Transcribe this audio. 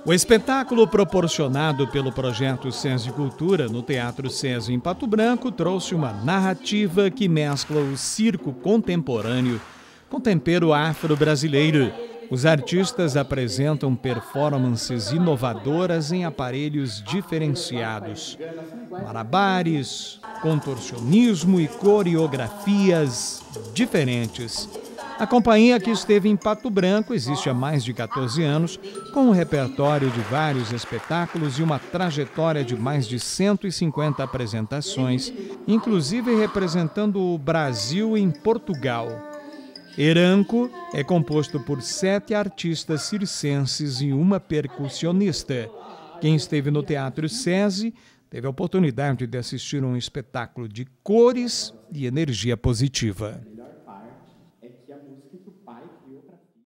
O espetáculo proporcionado pelo projeto SESI Cultura no Teatro SESI em Pato Branco trouxe uma narrativa que mescla o circo contemporâneo com tempero afro-brasileiro. Os artistas apresentam performances inovadoras em aparelhos diferenciados, malabares, contorcionismo e coreografias diferentes. A companhia, que esteve em Pato Branco, existe há mais de 14 anos, com um repertório de vários espetáculos e uma trajetória de mais de 150 apresentações, inclusive representando o Brasil em Portugal. Eranco é composto por 7 artistas circenses e uma percussionista. Quem esteve no Teatro SESI teve a oportunidade de assistir a um espetáculo de cores e energia positiva.